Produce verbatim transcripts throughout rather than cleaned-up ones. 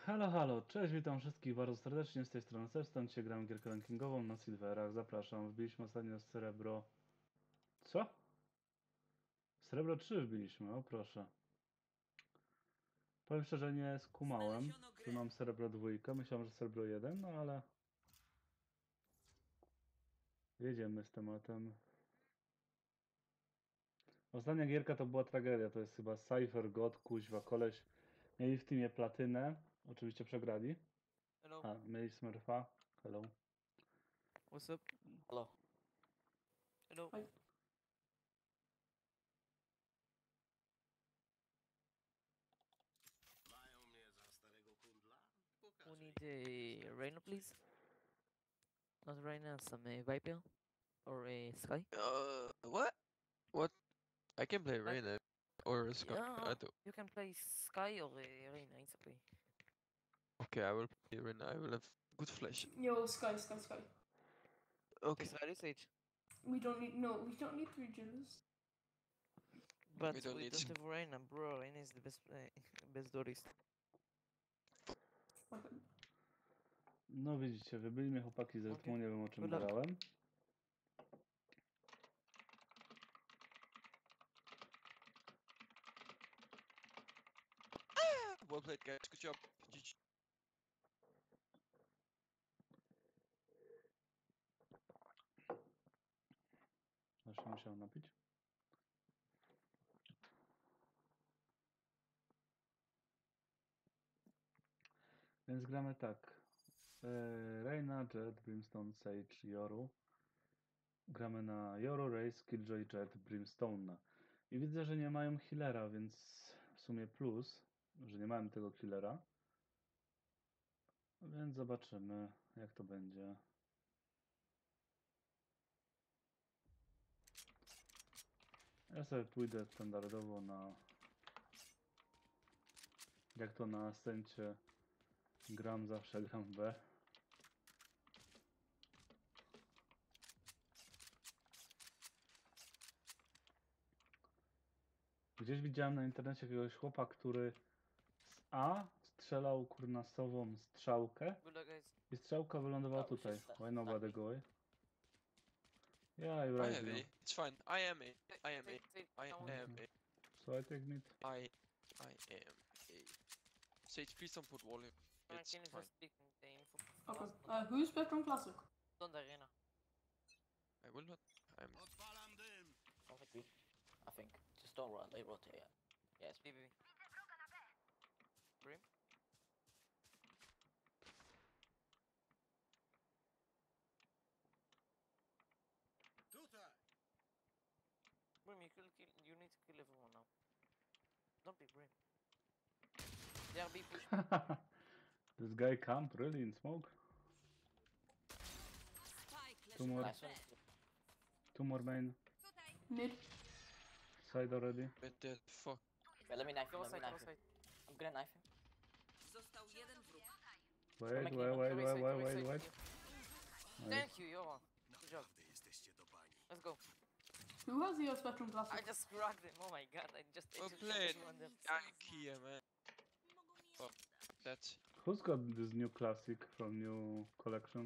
Halo, halo, cześć, witam wszystkich bardzo serdecznie, z tej strony Sefstan, dzisiaj gram gierkę rankingową na Silverach, zapraszam, wbiliśmy ostatnio srebro... Co? Srebro trzy wbiliśmy, o proszę. Powiem szczerze, nie skumałem, że mam srebro dwójkę, myślałem, że srebro jeden, no ale... Jedziemy z tematem. Ostatnia gierka to była tragedia, to jest chyba Cypher God, kuźwa, koleś. Mieli w teamie platynę, oczywiście przegrali. Hello. A, mieli Smurfa, hello. What's up? Hello. Hello. Hi. Who need a Rhino, please? Not Rhino, some uh, Viper or a Sky. Uh, what? What? I can play Like- Reyna or Sky. Yeah, I do. you can play Sky or uh, Rhino. It's okay. Okay, I will play Reyna. I will have good flash. Yo, Sky, Sky, Sky. Okay. It's ready stage, We don't need no, we don't need three Jills. but We we don't don't, need- have Rhino, bro. Rhino is the best uh, best duelist. Okay. No widzicie, wybyli mnie chłopaki z rytmu, nie wiem o czym Good luck. grałem. Well played, guys. Good job. G G. Aż się musiałem napić. Więc gramy tak. Yy, Reyna, Jet, Brimstone, Sage, Yoru. Gramy na Yoru, Raze, Killjoy, Jet, Brimstone. I widzę, że nie mają healera, więc w sumie plus, że nie mają tego killera. Więc zobaczymy, jak to będzie. Ja sobie pójdę standardowo na... Jak to na Ascencie gram, zawsze gram B. Gdzieś widziałem na internecie jakiegoś chłopa, który z A strzelał kurnasową strzałkę Good luck, guys. i strzałka wylądowała Oh, we tutaj. should start- Why start nobody me. go away? Yeah, you're I right, have you A. know. It's fine. I am A. I am A. Take- take I someone. am Okay. A. So I take mid. I I am A. Sage, please don't put volume. Can It's can you fine. just speak the info? Okay. Last Uh, who's Spectrum Classic? on the arena. I will not. I'm. I think we, I think. Just don't run, they rotate it. Yes. B B B. Brim. Brim, you kill, kill. You need to kill everyone now. Don't be Brim. They are B push. This guy camped really in smoke. Two more, Nice one. two more main Mid. side already. But the fuck. Wait, let me knife him, Go let me side, go knife him. side. I'm gonna knife him. Został jeden wróg. Wait, making wait, it. wait, Go wait, side, wait, go wait, side, wait. you. Nice. Thank you, Yoa. Good job. Let's go. Who has the uh, Spectrum Classic? I just cracked him. Oh my god, I just Well I just played. everyone there. Ikea, man. Fuck. That's. Who's got this new classic from new collection?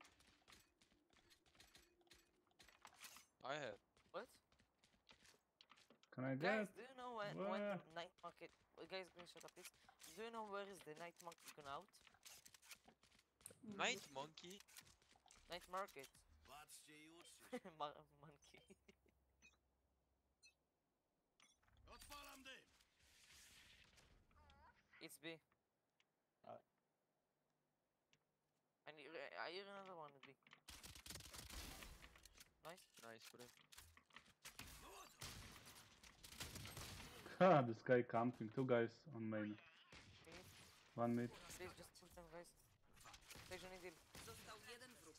I have. What? Can I Guys, get? do you know when, when Where? the night market... uh, Guys, can you shut up please? Do you know where is the night market gone out? Night monkey. Night market. Mar monkey. It's B. Alright. I need, I hear another one at B. Nice. Nice, bro. Ha, this guy camping. Two guys on main. Please, One mid. please just push them guys. Stage you need heal. Został jeden wróg.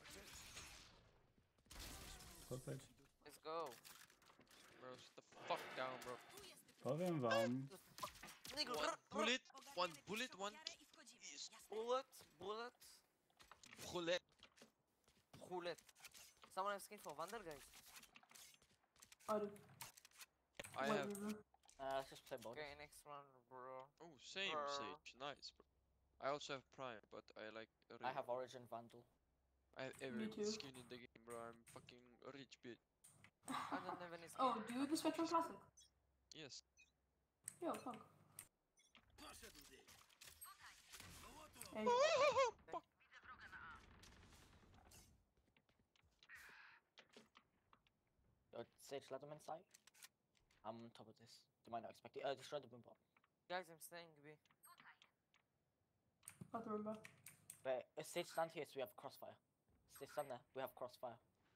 Perfect. Let's go. Bro, shut the fuck down, bro. Powiem wam, Nigga, One bullet, one bullet, one is bullet, bullet, bullet. bullet. Someone have skin for Vandal guys. I do. I Wait, have. River. Uh, let's just play both. Okay, next round, bro. Oh, same Brr. Sage. Nice, bro. I also have Prime, but I like. I Reyna. have Origin Vandal. I have every too. skin in the game, bro. I'm fucking rich bitch. I don't have any skin. Oh, do you the Spectrum Classic? Yes. Yo, fuck. Hey, Fuck. Yo, Sage, let them inside. I'm on top of this. They might not expect it. Uh, destroy the boom bomb. Guys, I'm staying B. got the room. Wait, uh, Sage, stand here so we have crossfire. Sage, stand there. We have crossfire.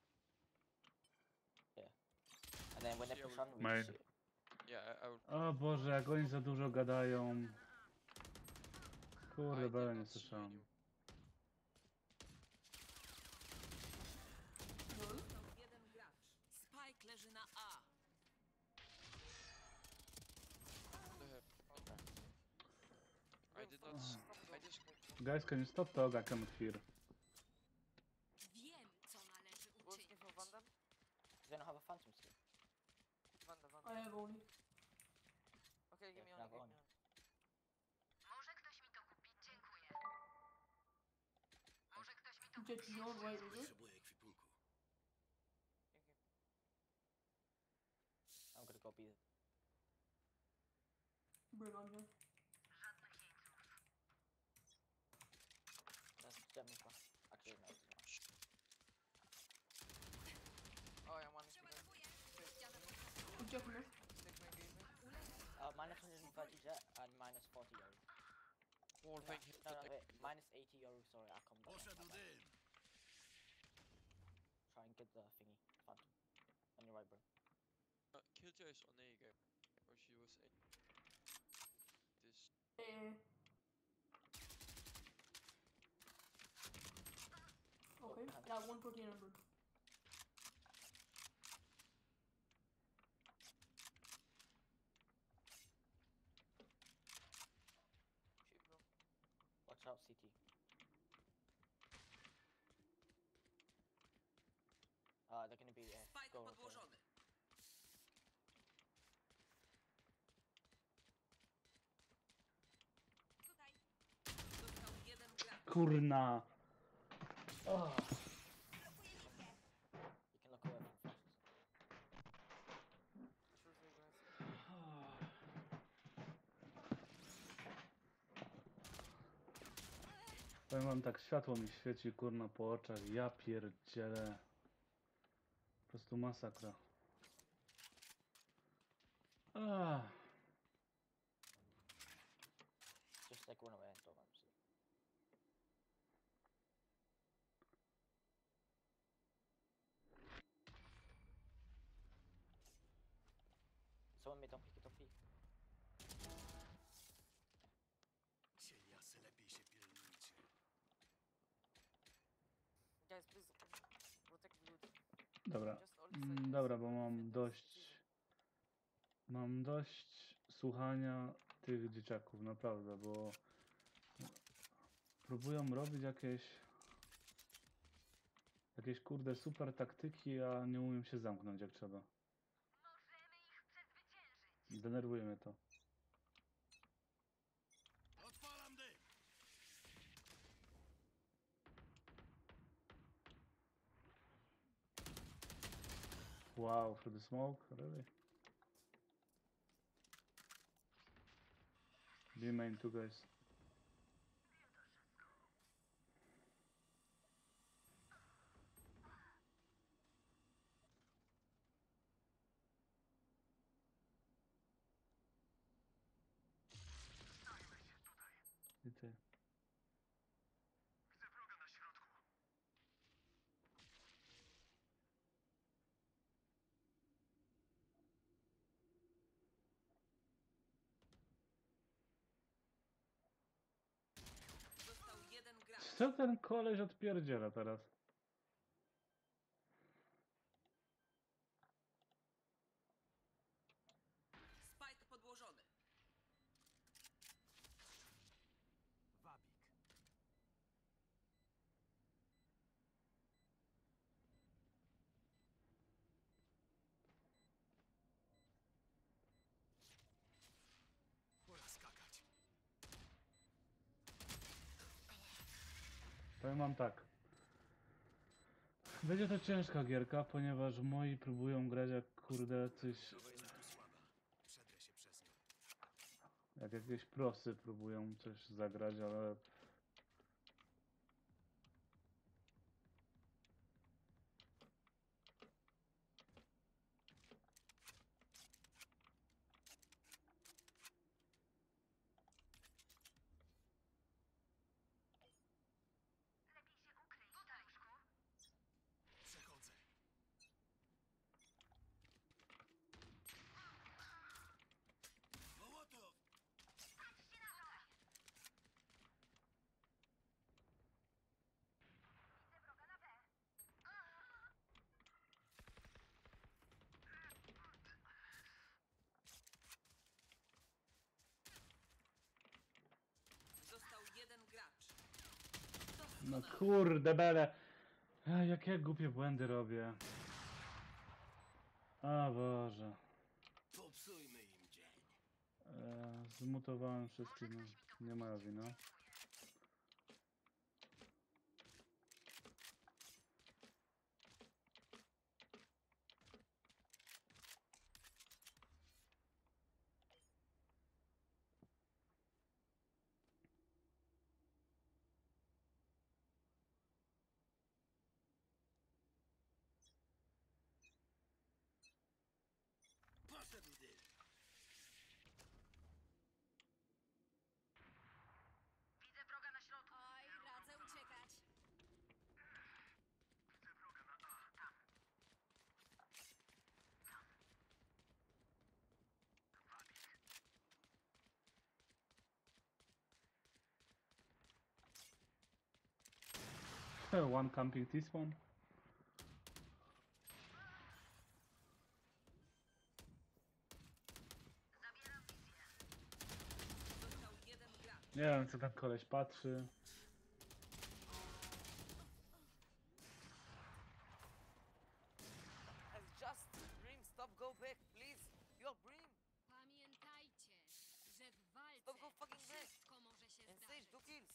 Yeah. And then when they Yeah, push we- on, we Made. just shoot. Yeah, I, I will. O Boże, jak oni za dużo gadają. I Kurde, did bele nie not see słyszałem. you. Został jeden gracz. Spike leży na A. They have. I did not. s- I just. Guys, can you stop talk? I cannot hear. Wiem, co należy Wolf uczynić. for Vandal? Does anyone have a phantom skin? Vandal, I Vandal. have only. Okay, give me Yeah, one, have give one. me one. Jet, you don't wait, is it? Thank you. I'm gonna go be. Bring on, Jet. That's gem as well. Actually, no, it's not. Oh, yeah, one is behind. Jet, no? Take my game. Uh, minus one hundred thirty jet and minus forty euro. Wall No, thing. no, no, wait. Minus eighty euro. Sorry, I come back. Try and get the thingy. Phantom. On your right, bro. Uh, Killjoy is on A game. Or she was A. This. Eh. Okay, yeah, one protein number. Shoot, bro. Watch out, C T. Uh, they're gonna be uh, Spike go with, uh, podłożony. Tutaj. Został jeden gracz. Kurna! Oh. You can look away from flashes. Shoot, you guys. Powiem wam tak, światło mi świeci kurna po oczach. Ja pierdzielę. Po prostu masakra. Ah. Just like run away and don't let them see. Someone made don't peek it, don't peek. Cieniasy, lepiej się pilnujcie. Guys, please protect the loot. Dobra. Just only say Mm, yes. dobra, bo mam Defend this dość. season. Mam dość słuchania tych dzieciaków, naprawdę, bo próbują robić jakieś jakieś kurde super taktyki, a nie umiem się zamknąć jak trzeba. Denerwuje mnie to. Odpalam dym! Wow, for the smoke, really? B main two guys. I ty. Został jeden gracz. Co ten koleś odpierdziela teraz? Spike podłożony. Wabik. Pora skakać. Powiem wam tak. Będzie to ciężka gierka, ponieważ moi próbują grać jak kurde coś... Wojna tu słaba. Przedrę się przez nią. Jak jakieś prosy próbują coś zagrać, ale... Przechodzę. Mołotow! Został jeden gracz. No Doskonale. kurde bele! Ej, jak ja głupie błędy robię. O Boże. Popsujmy im dzień. E, zmutowałem wszystkich, no. Nie moja wina. Poszedł dym. Oj, radzę uciekać. One camping this one. Został jeden gracz. Nie wiem co ten koleś patrzy. It's just Brim, stop, go back, please. You're Brim. Pamiętajcie, że w walce Stop, go fucking back. wszystko może się And Sage, zdarzyć. two kills.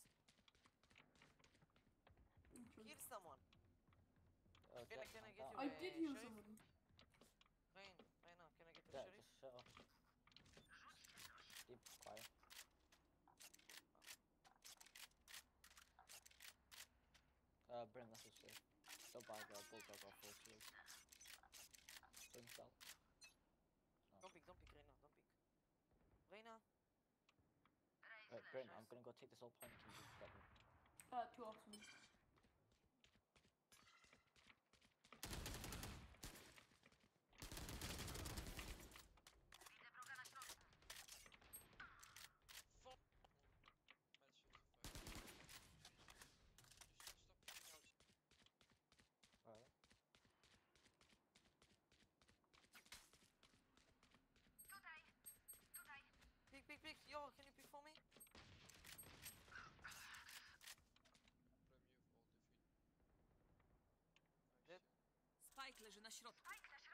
Kill someone. Uh, Can I, Jet, can I I'm get down. you I a did heal sheriff? somebody. Rain, right now, can I get a Yeah, sheriff? just shut up. Keep quiet. Uh, Brim, that's a safe. Don't buy the bulldog off full shield. Brim fell. Don't pick, don't pick, Reina, don't pick. Reina, Wait, Brim, I'm gonna go take this whole point and just get them. Uh, two off me. Fuck! Mad shit, fuck. Just stop picking out. Alright. pick, pick, pick. Yo, can you pick for me? Brim, you've all defeated. Nice Yep. shit. Spike leży na środku.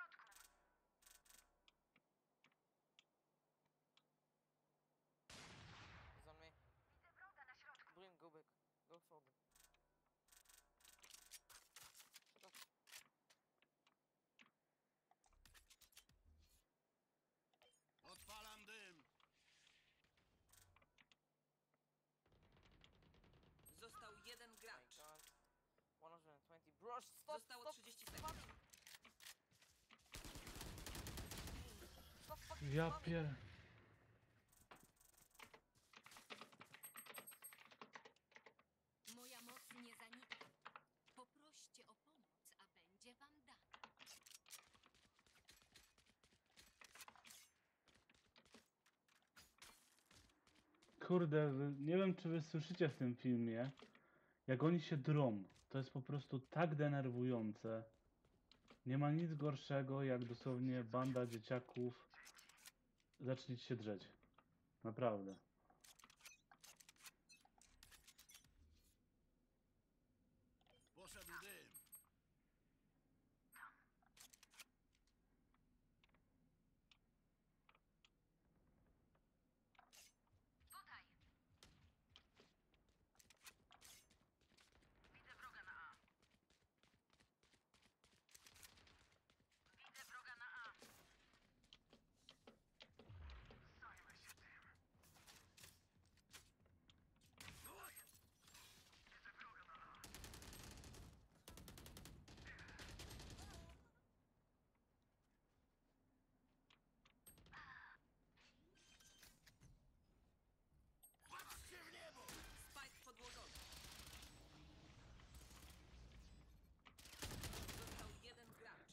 He's on me. Brim, go back. Go for them. Shut up. Odpalam dym. Został jeden My gracz. god. one twenty. Bro, stop, Zostało stop. trzydzieści Stop, sekund. stop fucking Ja spamming. pier... Moja moc nie zanika. Poproście o pomoc, a będzie wam dana. Kurde, wy- nie wiem czy wy słyszycie w tym filmie, jak oni się drą. To jest po prostu tak denerwujące. Nie ma nic gorszego, jak dosłownie banda dzieciaków zacznie się drzeć. Naprawdę. Poszedł dym.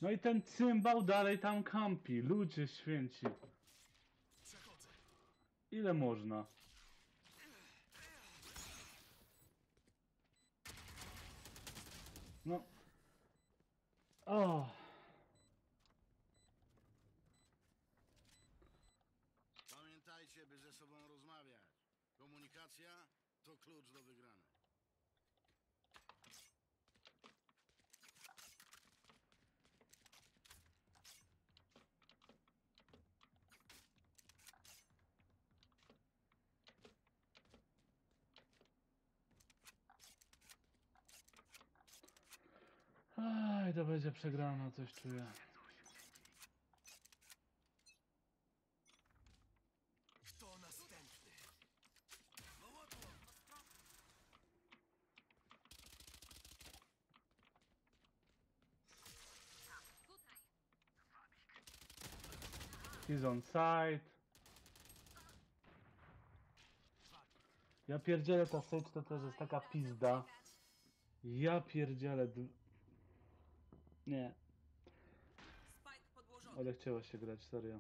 No i ten cymbał dalej tam kampi. Ludzie święci. Ile można? No. O. Pamiętajcie, by ze sobą rozmawiać. Komunikacja to klucz do wygranej. Aj, to będzie przegrana, coś czuję. To następny. Mołotów! He's on site. Ja pierdzielę, ta Sage to też jest taka pizda. Ja pierdzielę. d- Nie, Spike podłożony. ale chciało się grać, serio.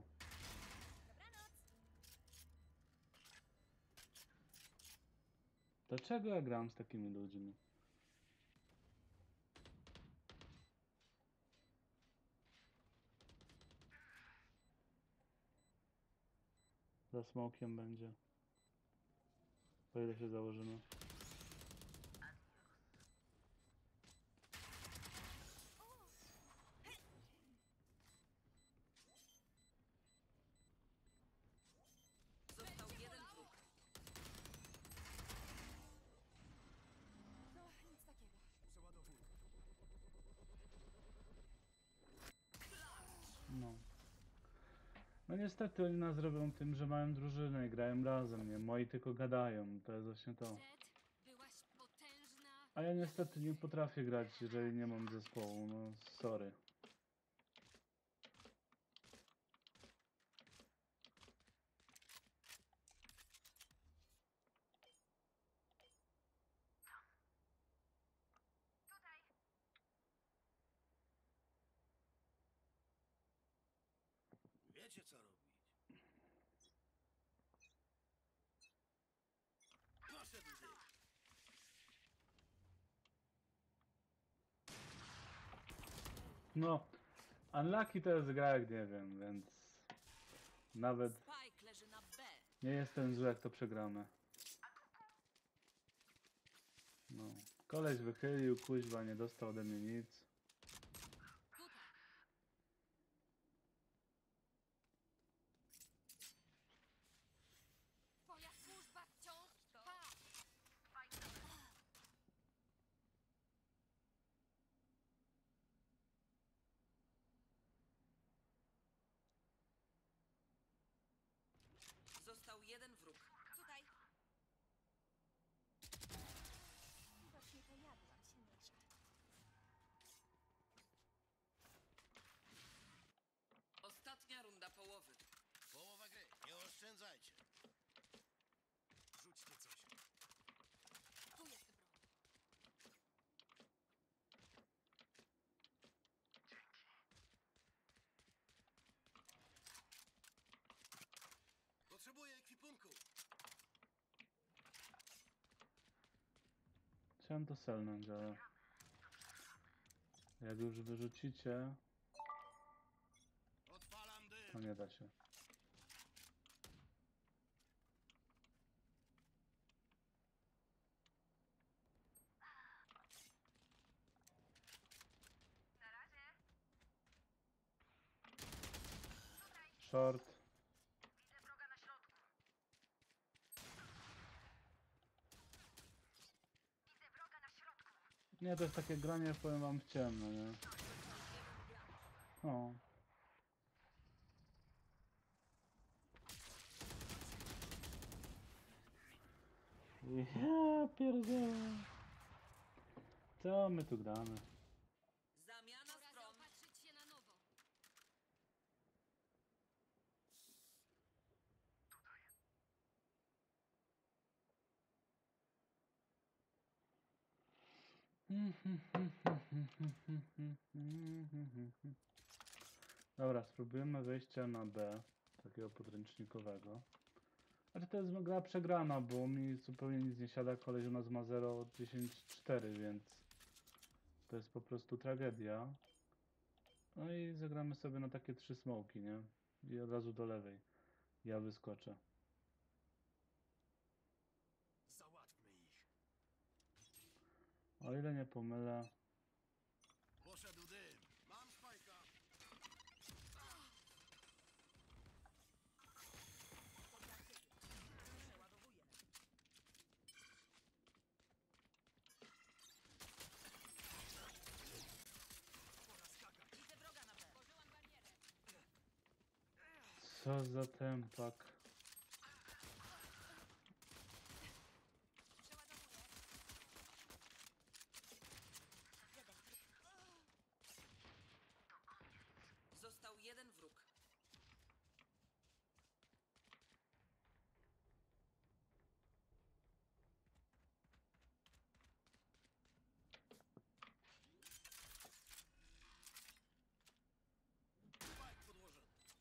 Dlaczego ja gram z takimi ludźmi? Za smokiem będzie. O ile się założymy. Został jeden wróg. No. No niestety oni nas robią tym, że mają drużynę i grają razem, nie? Moi tylko gadają, to jest właśnie to. Jet, byłaś potężna. A ja niestety nie potrafię grać, jeżeli nie mam zespołu, no sorry. Wiecie co robić. Poszedł dym. No, Unlucky to jest gra jak nie wiem, więc nawet Spike leży na B. nie jestem zły jak to przegramy. No, koleś wychylił, kuźwa, nie dostał ode mnie nic. Twoja służba wciąż trwa. Został jeden wróg. Tutaj. Właśnie pojadłam się mniejsza. Ostatnia runda połowy. Połowa gry. Nie oszczędzajcie. Rzućcie coś. Tu jest broń. Potrzebuję ekwipunku. Chciałem to selnąć, ale jak już wyrzucicie, Odpalam dym. to nie da się. Short. Nie, to jest takie granie, powiem wam, w ciemno, nie? O. Ja pierdzielę. Co my tu gramy? Zamiana Pora stron. zaopatrzyć się na nowo. Dobra, spróbujemy wejścia na B, takiego podręcznikowego. Znaczy to jest gra przegrana, bo mi zupełnie nic nie siada, koleś u nas ma zero dziesięć cztery, więc to jest po prostu tragedia. No i zagramy sobie na takie trzy smoki, nie? I od razu do lewej. Ja wyskoczę. O ile nie pomylę. Poszedł dym. Mam spajka. Co za tempak. Został jeden wróg. Spajk podłożony.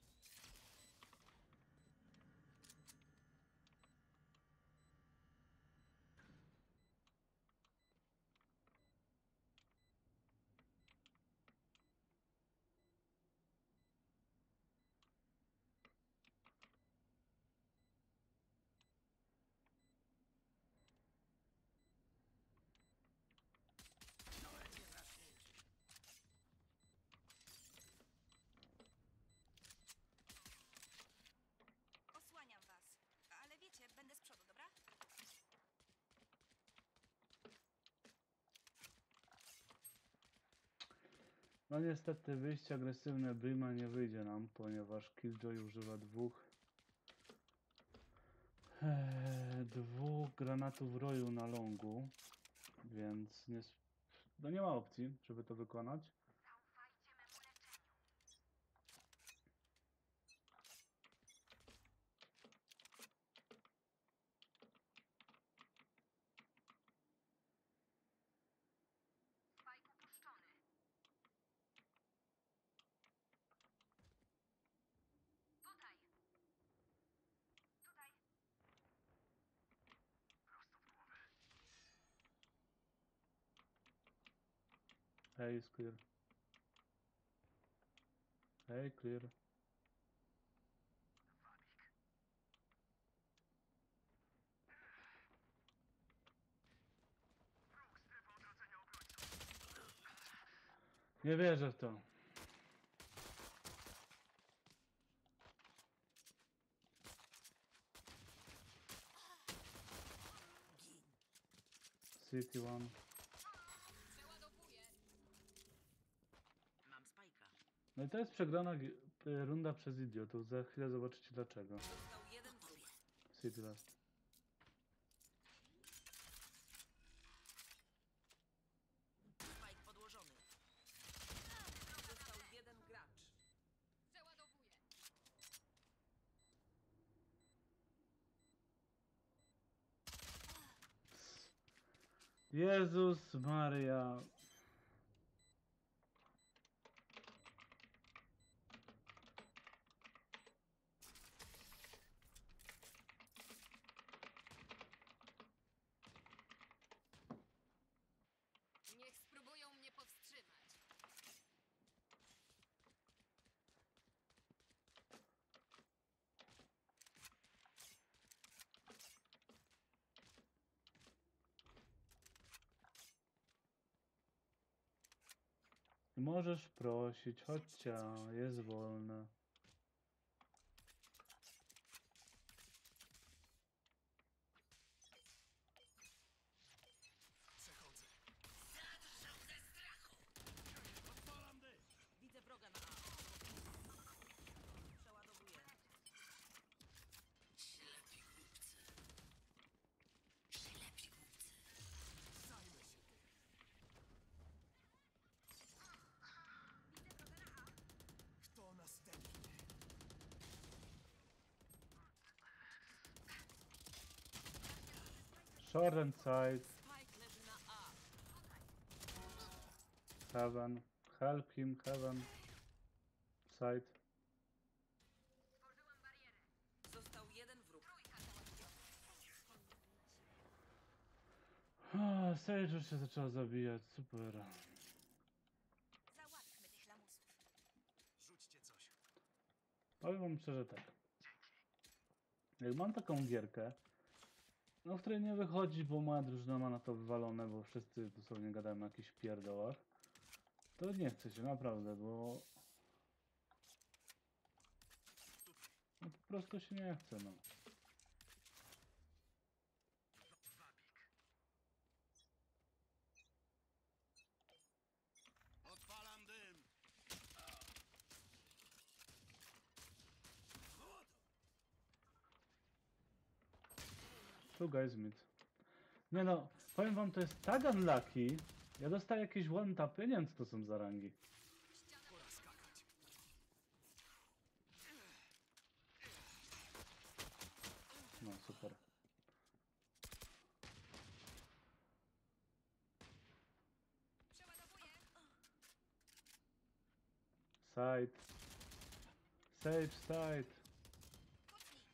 Osłaniam was. Ale wiecie, będę z przodu, dobra? No niestety wyjście agresywne Brima nie wyjdzie nam, ponieważ Killjoy używa dwóch e, dwóch granatów roju na longu, więc nie, s- no nie ma opcji, żeby to wykonać. Hey, is clear. Hey, clear. Nie wierzę w to. City one. Mam spajka. No i to jest przegrana gi- y, runda przez idiotów. Za chwilę zobaczycie dlaczego. Został jeden wróg. City last. Spajk podłożony. Został jeden gracz. Jezus Maria. Niech spróbują mnie powstrzymać. Możesz prosić, chodźcie, jest wolne. Odpalam dym. Widzę wroga na A. Przeładowuję. Kto następny? Short and side. Spike leży na A. Heaven. Help him, heaven. Side. Został jeden wróg. Ah, Sage już się zaczęła zabijać, super. Załatwmy tych lamusów. Rzućcie coś. Powiem wam szczerze tak. Jak mam taką gierkę, no w której nie wychodzi, bo moja drużyna ma na to wywalone, bo wszyscy dosłownie gadają o jakichś pierdołach, to nie chce się, naprawdę, bo... No po prostu się nie chce, no. Odpalam dym. Two guys mid. Nie no, powiem wam, to jest tak unlucky. Ja dostaję jakieś one tapy, nie wiem co to są za rangi. Pora skakać. No super. Przeładowuję. Side. Sage side. Kucnij.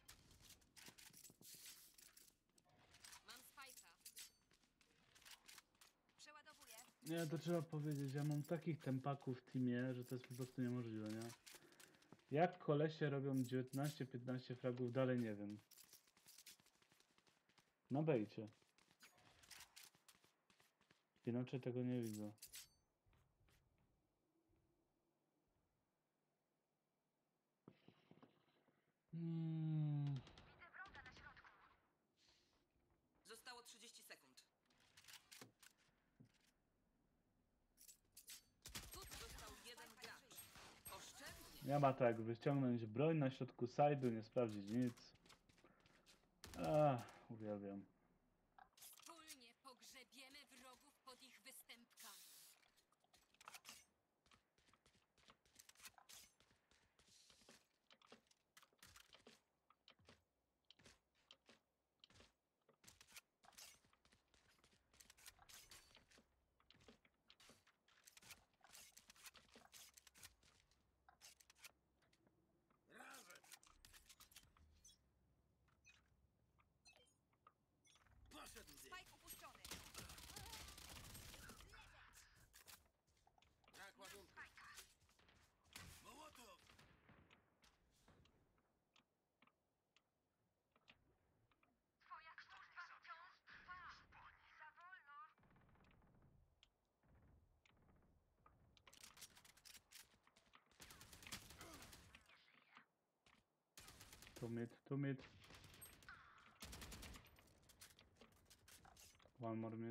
Mam spajka. Przeładowuję. Nie, to trzeba powiedzieć, ja mam takich tempaków w teamie, że to jest po prostu niemożliwe, nie? Jak kolesie robią dziewiętnaście piętnaście fragów, dalej nie wiem. Na bejcie. Inaczej tego nie widzę. Hmm. Zostało trzydzieści sekund. Został jeden gracz. Oszczędnie. Nie ma tak, wyciągnąć broń na środku side'u, nie sprawdzić nic. Ach, uwielbiam. Wspólnie pogrzebiemy wrogów pod ich występkami. Razem. Poszedł dym. Spajk upuszczony. Brak ładunku. Mołotow. Two mid, two mid. One more mid.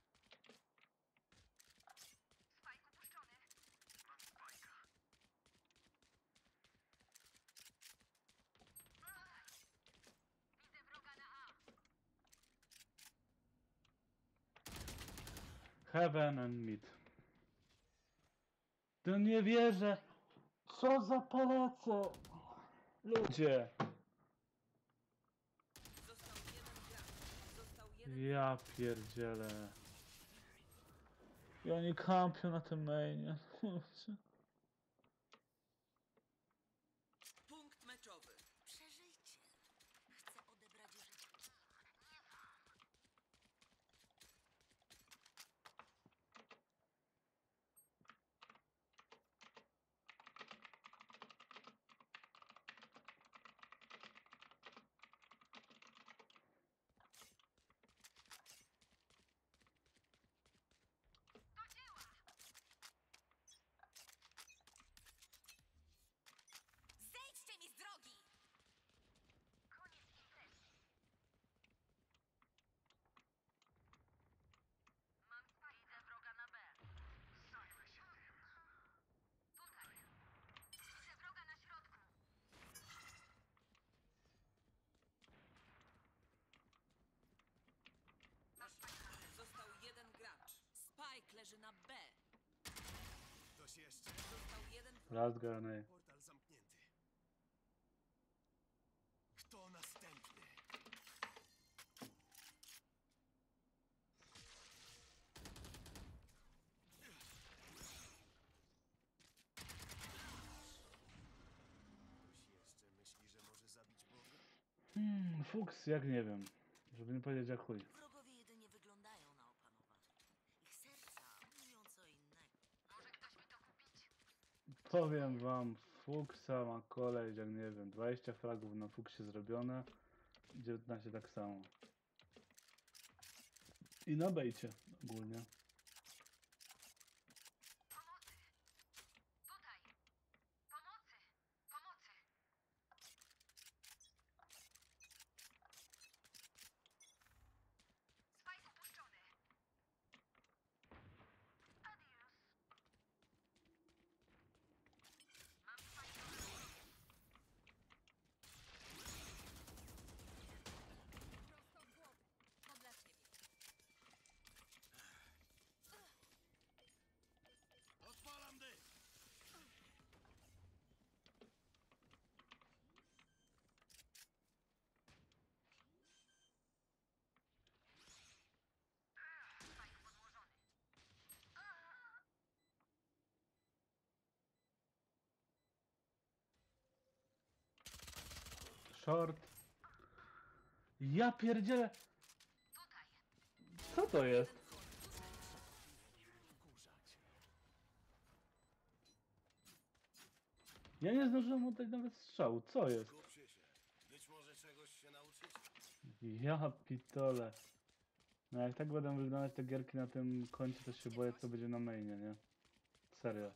Heaven and mid. To nie wierzę! Co za palece! Ludzie! Został jeden gracz. Został jeden. Ja pierdzielę. I oni kampią na tym mainie. Punkt meczowy. Przeżyjcie. Chcę odebrać życie. Zejdźcie mi z drogi! Został jeden gracz. Spike leży na B. Ktoś jeszcze? Został jeden wróg. Last grenade. Portal zamknięty. Kto następny? fuks jak nie wiem. Żeby nie powiedzieć jak chuj. Wrogowie jedynie wyglądają na opanowanych. Ich serca mówią co innego. Powiem wam, fuksa ma kolej, jak nie wiem, dwadzieścia fragów na fuksie zrobione, dziewiętnaście tak samo. I na bejcie ogólnie. Prosto w głowę. To dla ciebie. Odpalam dym! Short. Ja pierdzielę! Co to jest? Ja nie zdążyłem oddać nawet strzału, co jest? Skupcie się. Być może czegoś się nauczycie. Ja pitole. No jak tak będą wyglądać te gierki na tym koncie, to się boję co będzie na mainie, nie? Serio.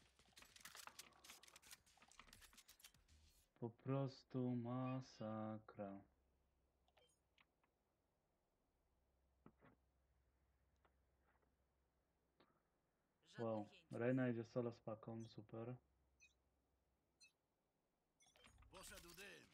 Po prostu masakra. Wow, Reina idzie solo z paką, super. Poszedł dym.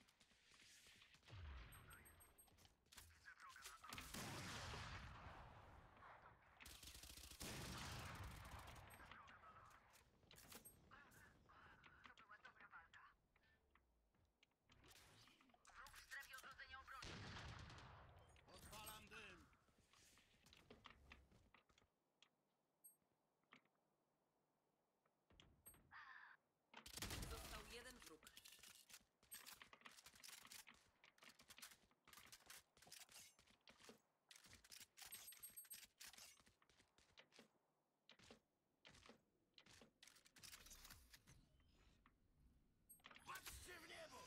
Odpalam dym. Został jeden wróg. Patrzcie w niebo!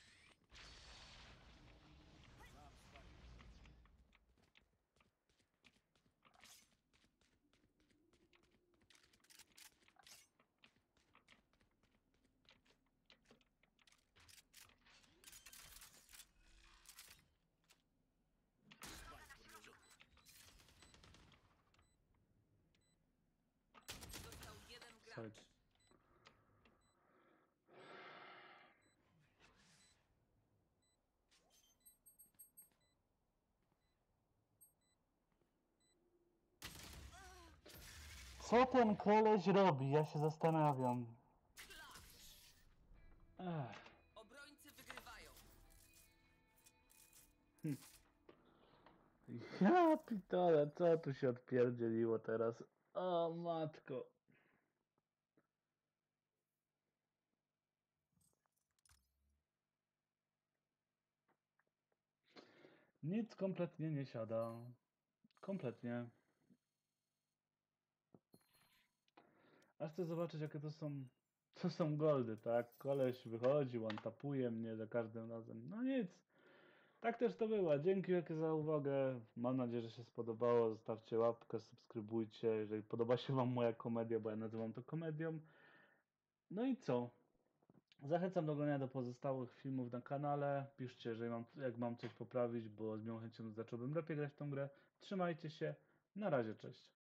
Został jeden gracz. Side. Co ten koleś robi? Ja się zastanawiam. Ech. Obrońcy wygrywają. Ja pitole, co tu się odpierdzieliło teraz? O matko. Nic kompletnie nie siada. Kompletnie. Aż chcę zobaczyć jakie to są, to są goldy, tak? Koleś wychodzi, one-tapuje mnie za każdym razem. No nic. Tak też to było. Dzięki wielkie za uwagę. Mam nadzieję, że się spodobało. Zostawcie łapkę, subskrybujcie, jeżeli podoba się wam moja komedia, bo ja nazywam to komedią. No i co? Zachęcam do oglądania do pozostałych filmów na kanale. Piszcie, jeżeli mam, jak mam coś poprawić, bo z miłą chęcią zacząłbym lepiej grać w tą grę. Trzymajcie się. Na razie, cześć.